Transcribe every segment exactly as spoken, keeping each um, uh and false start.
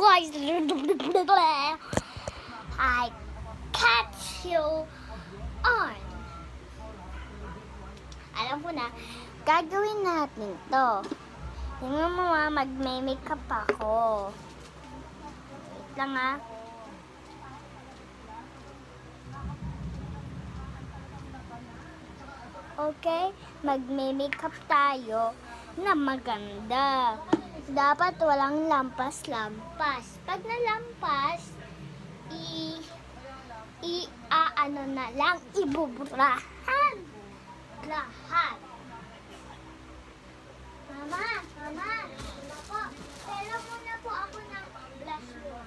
guys. I catch you on. Alam ko na, gagawin natin to. Tingnan mo ah, mag-makeup ako. Wait lang ah. Okay, mag-makeup tayo na maganda. Dapat walang lampas-lampas. Pag nalampas, i i aano na lang, ibuburahan lahat. Mama, mama, ano po? Pero muna po ako ng blush mo.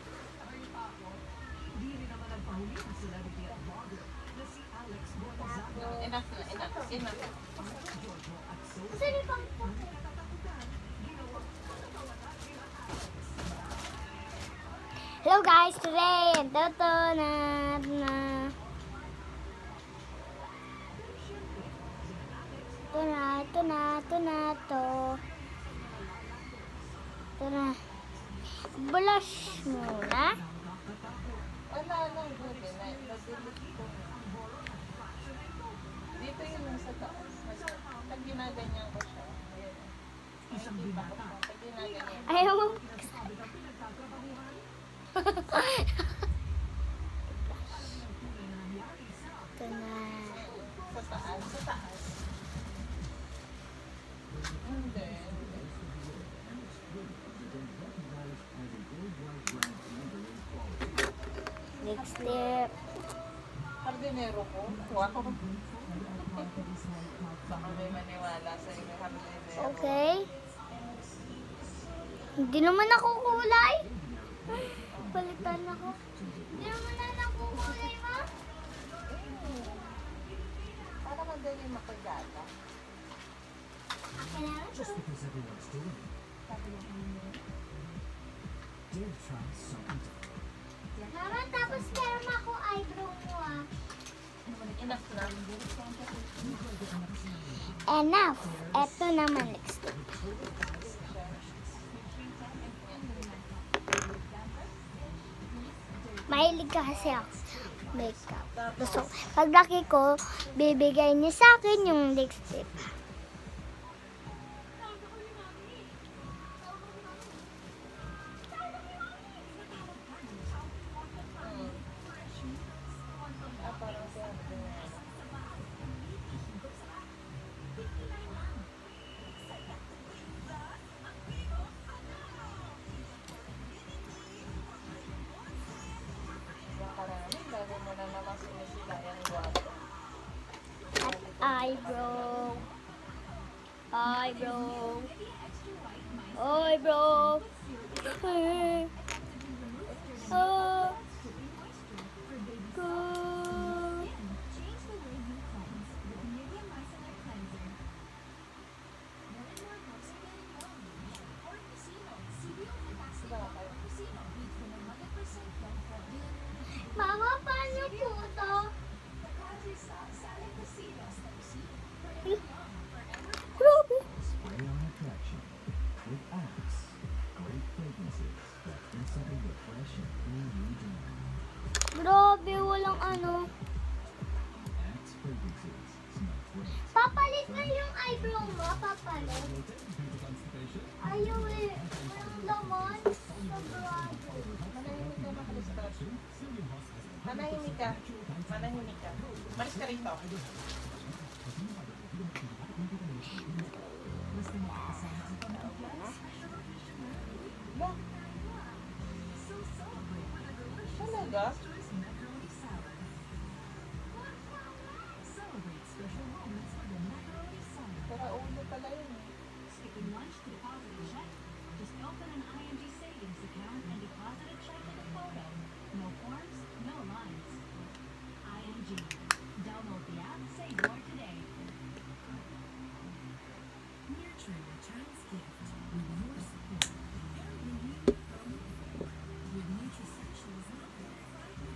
Enough na, enough, enough. Kasi di pang Hello guys, today, ito to na, na, ito na, ito na, ito na, ito, ito na, blush muna. Wala nang buti na. Dito yung sa taas. Pag ginaganyan ko siya. Isang binata. Pag ginaganyan. Ayaw mo. Ito na. Sa taas. Sa taas. Hindi. Next step. Hardinero ko. Wow. Baka may maniwala sa inyo. Hardinero. Okay. Hindi naman ako kulay. Palitan ako. Hindi naman na nakukulay, ma. Para madali makagala. Just because everyone's doing it. Dare try something different. Mama, tapos meron ako eyebrow mo, ah. Enough na. Enough. Eto naman next step. Mahilig ka kasi ako sa makeup. So, paglaki ko, bibigay niya sa akin yung lipstick. Bago mo na naman sinisila yung guwapo. At eyebrow. Eyebrow. Eyebrow. Hey. Oh. Good. Mama, paano po ito? Grabe. Spray on attraction with Axe. Great fragrances that instantly refresh and cool you down. Grabe, walang ano. Axe fragrances smell great. Papalit na yung eyebrow mo, papalit. Ayaw eh. Walang laman. Sobrado. Manahimik ka, makalistas. Manahimik ka. Manahimik ka. Malis ka rito. Ba? Talaga? Para ulo pala yun eh. Skipping lunch to deposit a check? Just open an I N G savings account and deposit a check with a photo. No forms, no lines. I N G. Download the app, save more today. Nurture your child's gift with your support. And renew your home with Nutrasexual's love.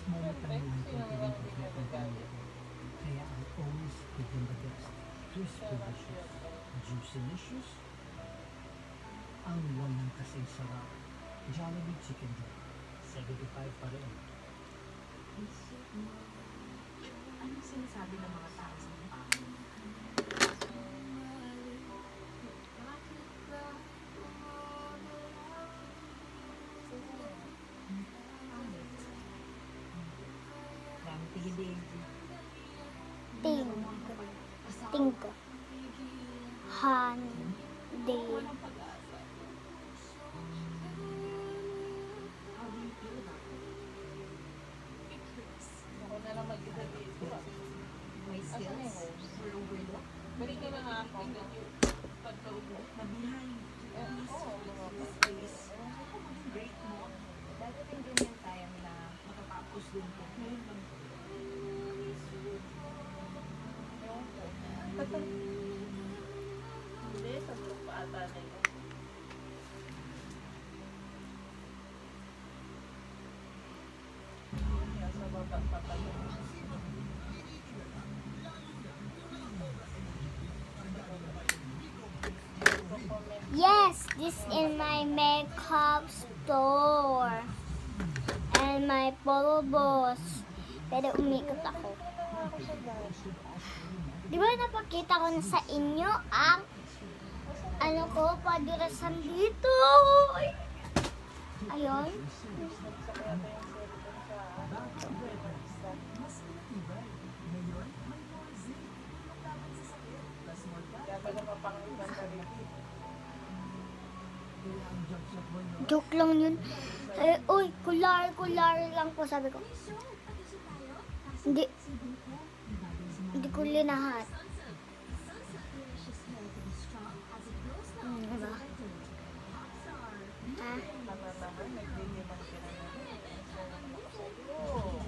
moment Siyempre, lang yung sino naman hindi nagagalit? Kaya I always give them the best. Crispy Sarap delicious, yun. juicy delicious. Ang walang kasing sarap. Jollibee Chicken Joy. seventy-five pa rin. Anong sinasabi ng mga tao sa mukha? Dami tigil-tigil. Ting. Ting ko. Han. Day. Walang pag-asa. How do you feel about it? It hurts. Ako na lang mag-isa dito. ah. My Asan yung skills host? were overlooked. Balik ka na nga ako. Pagkaupo. Mabihay. Eh, oo, mga This place. Great mo. Dati din ganyan tayo na makatapos din po. Ngayon lang po. Ewan ko. Hindi, sa grupo ata na yun. Yan, sa baba pa tayo. Yes, this is my makeup store. And my polo boss. Pero umikot ako. Di ba napakita ko na sa inyo ang ano ko, padurasan dito. Ay. Ayun. Kaya pala mapangitan ka rin. Joke lang yun. Eh, uy, kular, kular lang po sabi ko. Hindi. Hindi ko linahat. Hmm, diba? Ha? Naman naman, nagliliman ka na naman. Oo.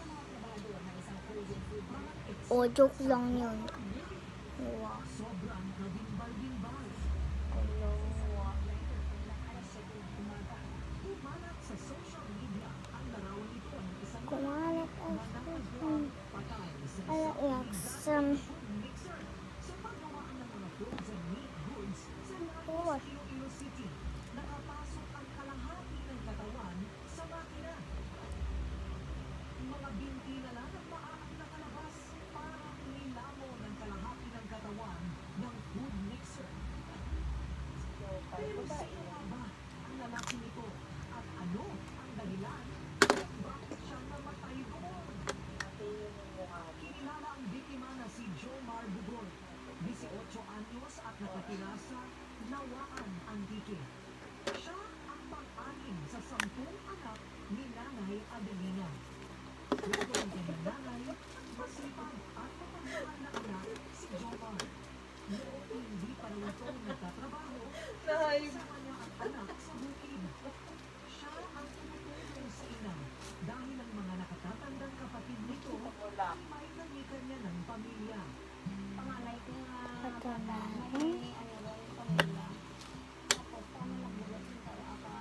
O, joke lang yun. Wow. Sobrang kabimbal-bimbal. Kumalat sa social media ang larawan nito ng isang Kumalat ang hmm. patay sa Ay, yaksam. mixer sa paggawaan ng mga frozen meat goods sa Oh. Laos, Iloilo City. Nakapasok ang kalahati ng katawan sa makina. Mga binti na lang ang maaang nakalabas para nilamo ng kalahati ng katawan ng food mixer. Pero sino nga ba ang lalaki nito at ano ang dahilan kung bakit siya namatay doon? Kinilala ang biktima na si Jomar Bugol, eighteen anyos at nakatira sa Lawaan, Antique. Siya ang pang-anim sa sampung anak ni Nanay Adelina. Kwento ng kanyang nanay, masipag at mapagmahal na anak si Jomar. Noong hindi pa rin ito nagtatrabaho, Nahayop. kasama niya ang anak sa bukid. Siya ang tumutulong sa ina dahil ang mga nakatatandang kapatid nito Wala. ay may nanikan niya ng pamilya. Panganay ko nga. Pagkamahin. May ano daw yung pamilya. Tapos, paano nagbulat yung tayo aka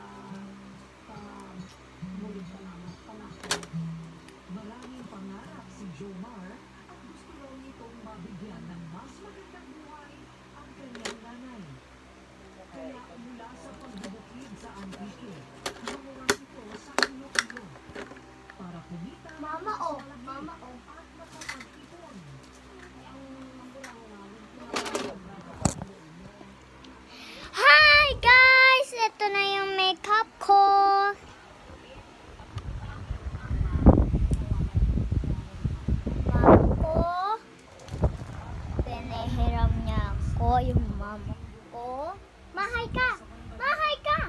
pamulid pa naman. Panakot. Maraming pangarap si Jomar at gusto raw nitong mabigyan ng mas magandang buhay ang kanyang nanay. Kaya mula sa pagbubukid sa Antique, lumuwas ito sa Iloilo para kumita Mama, ng oh. mas malaki Mama, oh. at makapag-ipon. Ang magulang na. Hi guys! Ito na yung makeup ko. Mama ko. Pinahiram niya ako yung mama ko. Mahay ka! Mahay ka!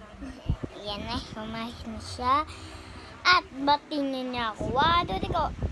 Yan na, humahin na siya. At batingin niya ako. One, two, three, go.